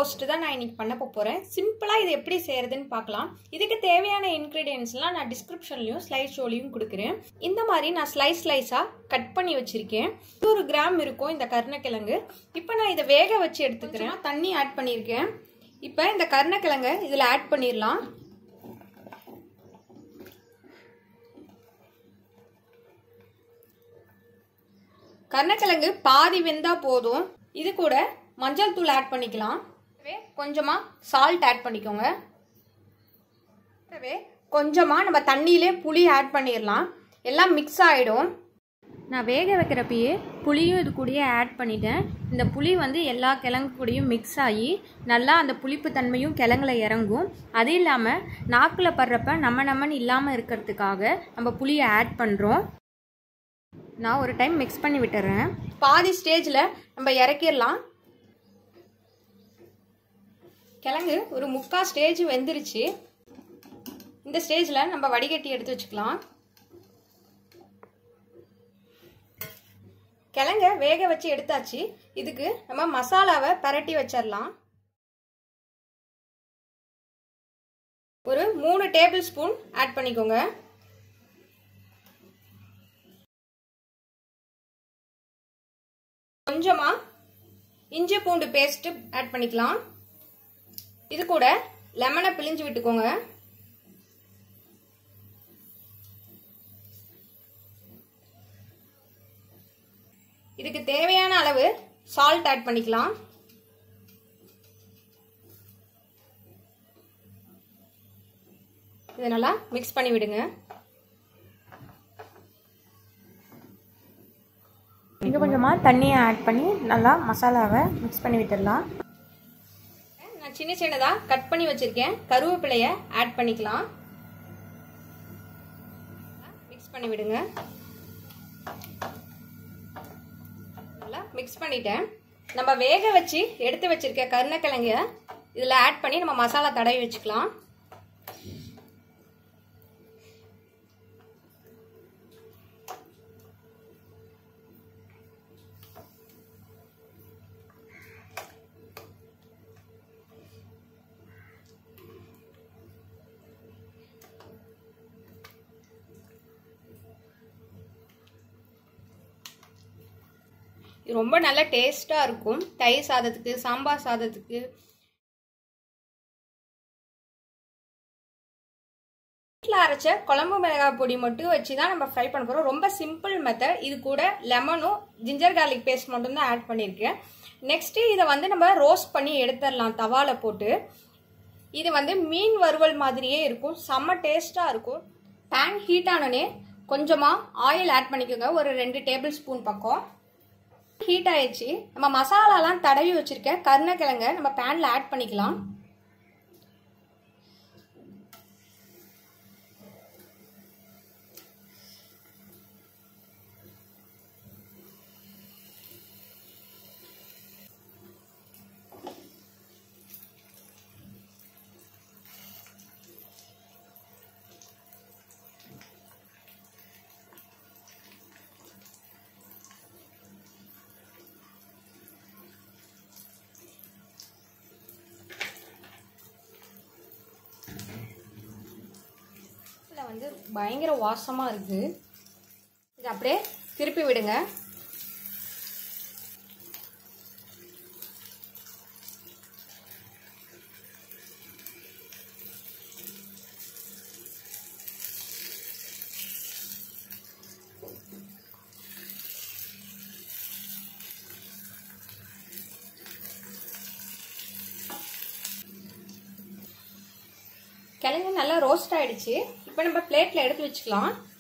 Roast தான் நான் இன்னைக்கு பண்ண போறேன். சிம்பிளா இது எப்படி செய்யறதுன்னு பார்க்கலாம். இதுக்கு தேவையான இன்கிரிடியன்ட்ஸ்லாம் நான் டிஸ்கிரிப்ஷன்லயும் ஸ்லைட் ஷோலையும் கொடுக்குறேன். இந்த மாதிரி நான் ஸ்லைஸா கட் பண்ணி வச்சிருக்கேன். 100 கிராம் இருக்கும் இந்த கருணைக்கிழங்கு. இப்போ நான் இதை வேக வச்சு எடுத்துக்கிறேன். தண்ணி ஆட் பண்ணியிருக்கேன். இப்போ இந்த கருணைக்கிழங்கை இதில் ஆட் பண்ணிடலாம். கருணைக்கிழங்கு பாதி வெந்தா போதும். இது கூட மஞ்சள் தூள் ஆட் பண்ணிக்கலாம். கொஞ்சமா சால்ட் ஆட் பண்ணிக்கோங்க. கொஞ்சமா நம்ம தண்ணியிலே புளி ஆட் பண்ணிடலாம். எல்லாம் மிக்ஸ் ஆகிடும். நான் வேக வைக்கிறப்பயே புளியும் இது கூடயே ஆட் பண்ணிட்டேன். இந்த புளி வந்து எல்லா கிழங்கு கூடயும் மிக்ஸ் ஆகி நல்லா அந்த புளிப்பு தன்மையும் கிழங்குல இறங்கும். அது இல்லாமல் நாக்கில் படுறப்ப நம்மன்னு இல்லாமல் இருக்கிறதுக்காக நம்ம புளியை ஆட் பண்ணுறோம். நான் ஒரு டைம் மிக்ஸ் பண்ணி விட்டுறேன். பாதி ஸ்டேஜில் நம்ம இறக்கிடலாம். கிழங்கு ஒரு 3/4 ஸ்டேஜ் வெந்துருச்சு. இந்த ஸ்டேஜில் நம்ம வடிகட்டி எடுத்து வச்சுக்கலாம். கிழங்க வேக வச்சு எடுத்தாச்சு. இதுக்கு நம்ம மசாலாவை பரட்டி வச்சிடலாம். ஒரு 3 டேபிள் ஸ்பூன் ஆட் பண்ணிக்கோங்க. கொஞ்சமா இஞ்சி பூண்டு பேஸ்ட் ஆட் பண்ணிக்கலாம். இது கூட லெமனை பிழிஞ்சு விட்டுக்கோங்க. இதுக்கு தேவையான அளவு சால்ட் ஆட் பண்ணிக்கலாம். இதை நல்லா மிக்ஸ் பண்ணி விடுங்க. கொஞ்சம் கொஞ்சமாக தண்ணியை ஆட் பண்ணி நல்லா மசாலாவை மிக்ஸ் பண்ணி விட்டுடலாம். நான் சின்ன சின்னதாக கட் பண்ணி வச்சிருக்கேன். கருவேப்பிலையை ஆட் பண்ணிக்கலாம். மிக்ஸ் பண்ணி விடுங்க. நல்லா மிக்ஸ் பண்ணிட்டேன். நம்ம வேக வச்சு எடுத்து வச்சிருக்க கருணைக்கிழங்க இதில் ஆட் பண்ணி நம்ம மசாலா தடவி வச்சுக்கலாம். ரொம்ப நல்ல டேஸ்டா இருக்கும். தயிர் சாதத்துக்கு, சாம்பார் சாதத்துக்கு. வீட்டில் அரைச்ச குழம்பு மிளகாய் பொடி மட்டும் வச்சு தான் நம்ம ஃப்ரை பண்ண போகிறோம். ரொம்ப சிம்பிள் மெத்தட். இது கூட லெமனும் ஜிஞ்சர் கார்லிக் பேஸ்ட் மட்டும் தான் ஆட் பண்ணியிருக்கேன். நெக்ஸ்ட்டு இதை வந்து நம்ம ரோஸ்ட் பண்ணி எடுத்துடலாம் தவால போட்டு. இது வந்து மீன் வறுவல் மாதிரியே இருக்கும். செம்ம டேஸ்டாக இருக்கும். பேன் ஹீட் ஆனோடனே கொஞ்சமாக ஆயில் ஆட் பண்ணிக்கோங்க. ஒரு 2 டேபிள் ஸ்பூன் பக்கம். ஹீட் ஆயிடுச்சு. நம்ம மசாலாலாம் தடவி வச்சிருக்க கருணைக்கிழங்க நம்ம பேன்ல ஆட் பண்ணிக்கலாம். வந்து பயங்கர வாசமா இருக்கு. இது அப்படியே திருப்பி விடுங்க. கிழங்கு நல்லா ரோஸ்ட் ஆயிடுச்சு. இப்போ நம்ம பிளேட்ல எடுத்து வச்சுக்கலாம்.